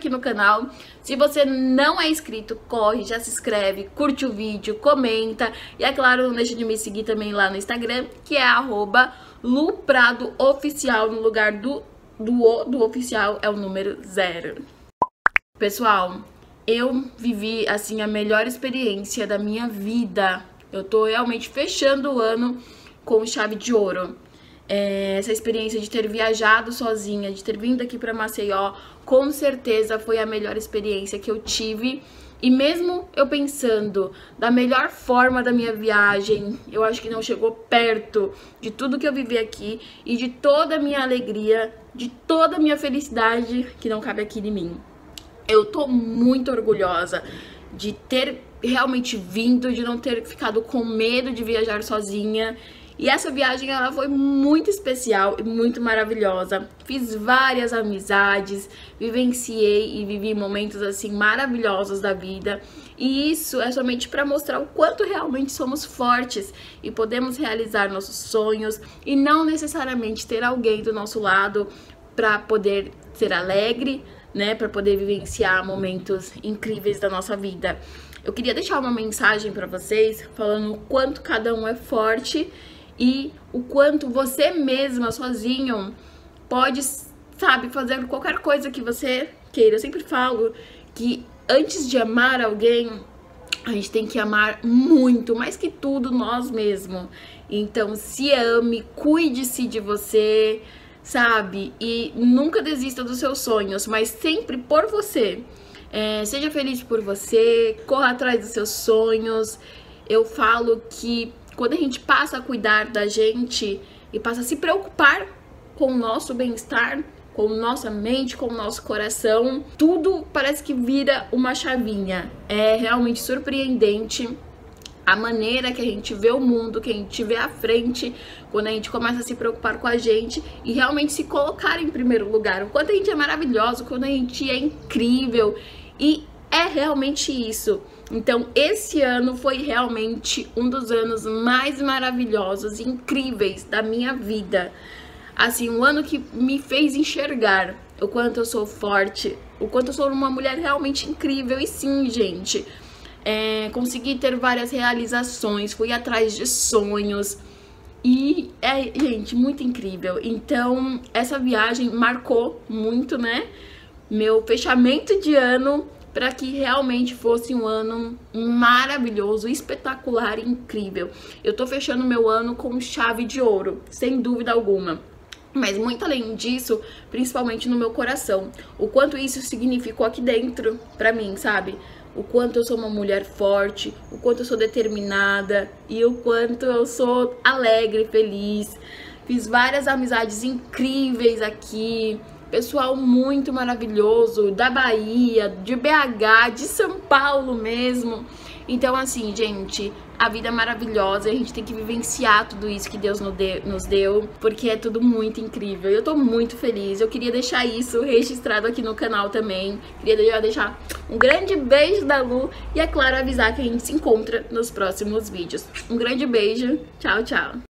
aqui no canal. Se você não é inscrito, corre, já se inscreve, curte o vídeo, comenta. E é claro, não deixa de me seguir também lá no Instagram, que é @LuPradoOficial, no lugar do oficial é o número 0. Pessoal, eu vivi, assim, a melhor experiência da minha vida. Eu tô realmente fechando o ano com chave de ouro. Essa experiência de ter viajado sozinha, de ter vindo aqui pra Maceió, com certeza foi a melhor experiência que eu tive. E mesmo eu pensando da melhor forma da minha viagem, eu acho que não chegou perto de tudo que eu vivi aqui e de toda a minha alegria, de toda a minha felicidade que não cabe aqui em mim. Eu tô muito orgulhosa de ter realmente vindo, de não ter ficado com medo de viajar sozinha. E essa viagem, ela foi muito especial e muito maravilhosa. Fiz várias amizades, vivenciei e vivi momentos assim maravilhosos da vida. E isso é somente para mostrar o quanto realmente somos fortes e podemos realizar nossos sonhos e não necessariamente ter alguém do nosso lado para poder ser alegre, né, para poder vivenciar momentos incríveis da nossa vida. Eu queria deixar uma mensagem para vocês falando o quanto cada um é forte e o quanto você mesma, sozinho, pode, sabe, fazer qualquer coisa que você queira. Eu sempre falo que antes de amar alguém, a gente tem que amar muito, mais que tudo, nós mesmos. Então, se ame, cuide-se de você, sabe? E nunca desista dos seus sonhos, mas sempre por você. Seja feliz por você, corra atrás dos seus sonhos. Eu falo que quando a gente passa a cuidar da gente e passa a se preocupar com o nosso bem-estar, com nossa mente, com o nosso coração, tudo parece que vira uma chavinha. É realmente surpreendente a maneira que a gente vê o mundo, que a gente vê à frente, quando a gente começa a se preocupar com a gente e realmente se colocar em primeiro lugar. O quanto a gente é maravilhoso, quando a gente é incrível, e é realmente isso. Então, esse ano foi realmente um dos anos mais maravilhosos e incríveis da minha vida. Assim, um ano que me fez enxergar o quanto eu sou forte, o quanto eu sou uma mulher realmente incrível. E sim, gente, consegui ter várias realizações, fui atrás de sonhos e gente, muito incrível. Então, essa viagem marcou muito, né, meu fechamento de ano, para que realmente fosse um ano maravilhoso, espetacular e incrível. Eu tô fechando meu ano com chave de ouro, sem dúvida alguma. Mas muito além disso, principalmente no meu coração, o quanto isso significou aqui dentro pra mim, sabe? O quanto eu sou uma mulher forte, o quanto eu sou determinada e o quanto eu sou alegre, feliz. Fiz várias amizades incríveis aqui, pessoal muito maravilhoso, da Bahia, de BH, de São Paulo mesmo. Então, assim, gente, a vida é maravilhosa, a gente tem que vivenciar tudo isso que Deus nos deu, porque é tudo muito incrível. Eu tô muito feliz, eu queria deixar isso registrado aqui no canal também. Queria deixar um grande beijo da Lu e, é claro, avisar que a gente se encontra nos próximos vídeos. Um grande beijo, tchau, tchau!